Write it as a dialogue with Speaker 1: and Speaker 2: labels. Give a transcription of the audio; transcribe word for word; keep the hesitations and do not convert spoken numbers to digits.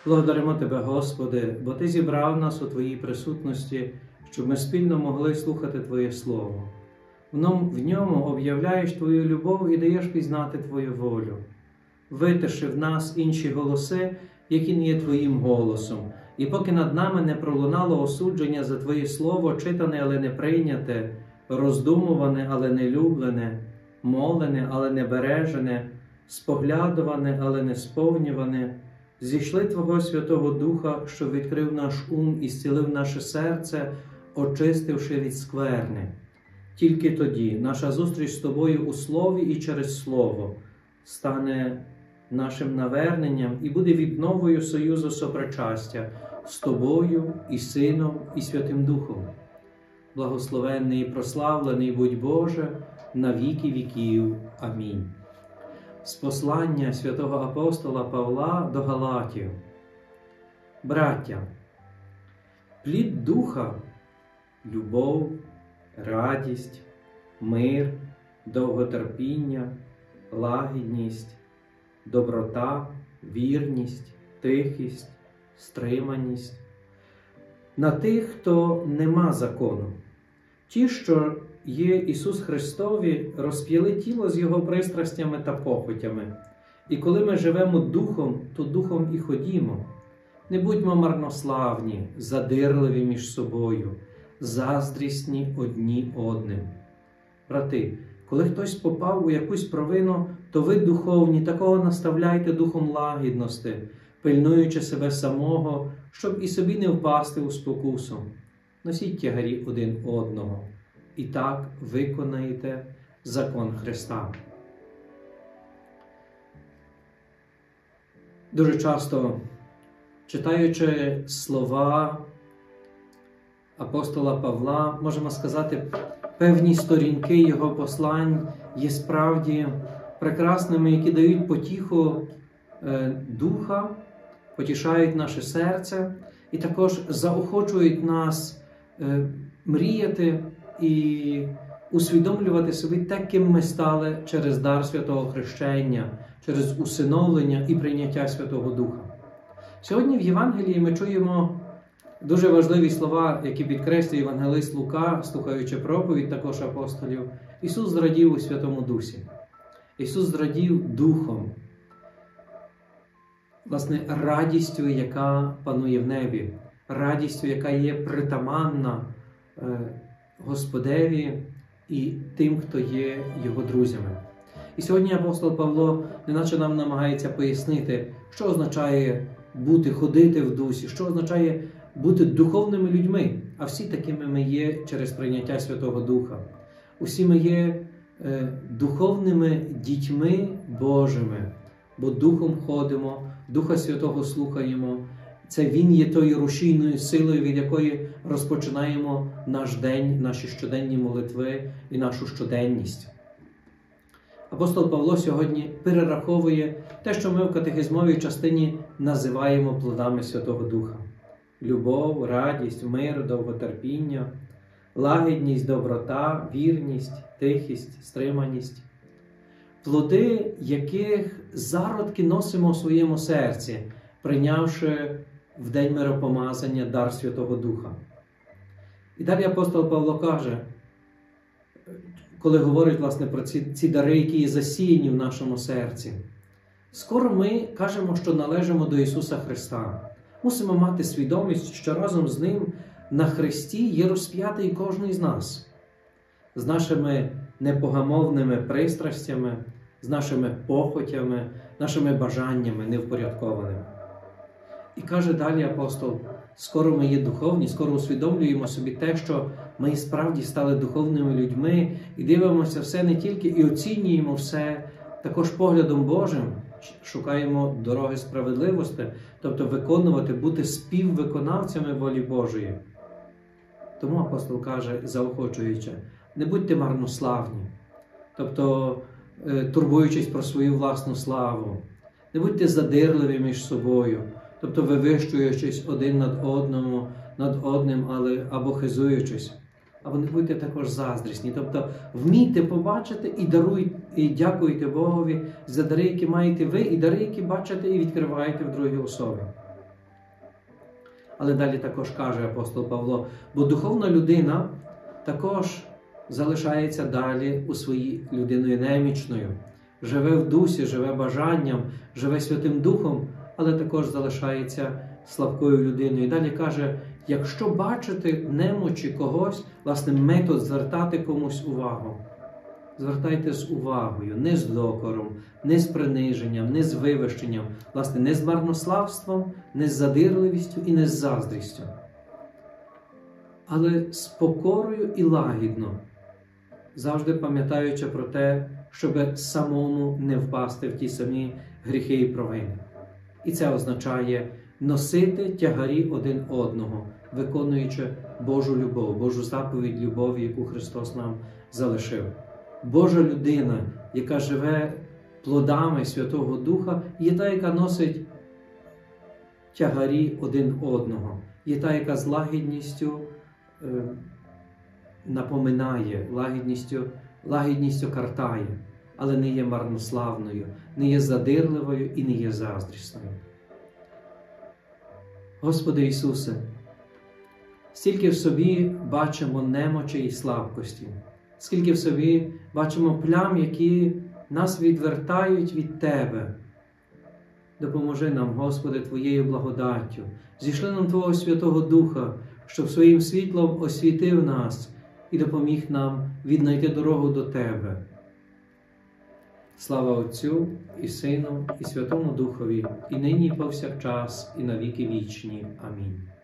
Speaker 1: Благодаримо Тебе, Господи, бо Ти зібрав нас у Твоїй присутності, щоб ми спільно могли слухати Твоє Слово. В ньому об'являєш Твою любов і даєш пізнати Твою волю. Витиши в нас інші голоси, які не є Твоїм голосом. І поки над нами не пролунало осудження за Твоє Слово, читане, але не прийняте, роздумуване, але не люблене, молене, але не бережене, споглядуване, але не сповнюване, зійшли Твого Святого Духа, що відкрив наш ум і зцілив наше серце, очистивши від скверни. Тільки тоді наша зустріч з Тобою у Слові і через Слово стане нашим наверненням і буде відновою союзу сопричастя з Тобою і Сином і Святим Духом. Благословенний і прославлений будь Боже на віки віків. Амінь. З послання святого апостола Павла до Галатів. Браття, плід Духа – любов, радість, мир, довготерпіння, лагідність, доброта, вірність, тихість, стриманість. На тих, хто нема закону. Ті, що є Ісус Христові, розп'яли тіло з Його пристрастями та похотями. І коли ми живемо Духом, то Духом і ходімо. Не будьмо марнославні, задирливі між собою, заздрісні одні одним. Брати, коли хтось попав у якусь провину, то ви духовні, такого наставляйте духом лагідності, пильнуючи себе самого, щоб і собі не впасти у спокусу. Носіть тягарі один одного. І так виконаєте закон Христа. Дуже часто, читаючи слова апостола Павла, можемо сказати, певні сторінки його послань є справді прекрасними, які дають потіху е, духа, потішають наше серце і також заохочують нас е, мріяти і усвідомлювати собі те, ким ми стали через дар святого хрещення, через усиновлення і прийняття Святого Духа. Сьогодні в Євангелії ми чуємо дуже важливі слова, які підкреслює євангелист Лука, слухаючи проповідь також апостолів. Ісус зрадів у Святому Дусі. Ісус зрадів Духом, власне, радістю, яка панує в небі, радістю, яка є притаманна е, Господеві і тим, хто є Його друзями. І сьогодні апостол Павло неначе нам намагається пояснити, що означає бути, ходити в дусі, що означає бути духовними людьми, а всі такими ми є через прийняття Святого Духа. Усі ми є е, духовними дітьми Божими, бо Духом ходимо, Духа Святого слухаємо. Це Він є тою рушійною силою, від якої розпочинаємо наш день, наші щоденні молитви і нашу щоденність. Апостол Павло сьогодні перераховує те, що ми в катехизмовій частині називаємо плодами Святого Духа. Любов, радість, мир, довготерпіння, лагідність, доброта, вірність, тихість, стриманість. Плоди, яких зародки носимо у своєму серці, прийнявши в день миропомазання дар Святого Духа. І далі апостол Павло каже, коли говорить, власне, про ці, ці дари, які є засіяні в нашому серці. Скоро ми кажемо, що належимо до Ісуса Христа. Мусимо мати свідомість, що разом з Ним на Христі є розп'ятий кожен з нас. З нашими непогамовними пристрастями, з нашими похотями, нашими бажаннями невпорядкованими. І каже далі апостол, скоро ми є духовні, скоро усвідомлюємо собі те, що ми справді стали духовними людьми і дивимося все не тільки, і оцінюємо все також поглядом Божим, шукаємо дороги справедливості, тобто виконувати, бути співвиконавцями волі Божої. Тому апостол каже, заохочуючи, не будьте марнославні, тобто турбуючись про свою власну славу, не будьте задирливі між собою, тобто вивищуючись один над одному, над одним, але або хизуючись, або не будьте також заздрісні, тобто вмійте побачити і даруйте, і дякуйте Богові за дари, які маєте ви, і дари, які бачите і відкриваєте в другій особі. Але далі також каже апостол Павло, бо духовна людина також залишається далі у своїй людиною немічною, живе в дусі, живе бажанням, живе Святим Духом, але також залишається слабкою людиною. І далі каже, якщо бачите немочі когось, власне, метод звертати комусь увагу. Звертайте з увагою, не з докором, не з приниженням, не з вивищенням, власне, не з марнославством, не з задирливістю і не з заздрістю. Але з покорою і лагідно, завжди пам'ятаючи про те, щоб самому не впасти в ті самі гріхи і провини. І це означає носити тягарі один одного, виконуючи Божу любов, Божу заповідь любові, яку Христос нам залишив. Божа людина, яка живе плодами Святого Духа, є та, яка носить тягарі один одного, є та, яка з лагідністю е, напоминає, лагідністю, лагідністю картає, але не є марнославною, не є задирливою і не є заздрісною. Господи Ісусе, стільки в собі бачимо немочі і слабкості, скільки в собі бачимо плям, які нас відвертають від Тебе. Допоможи нам, Господи, Твоєю благодаттю, зійшли нам Твого Святого Духа, щоб своїм світлом освітив нас і допоміг нам віднайти дорогу до Тебе. Слава Отцю і Сину, і Святому Духові, і нині, і повсякчас, і на віки вічні. Амінь.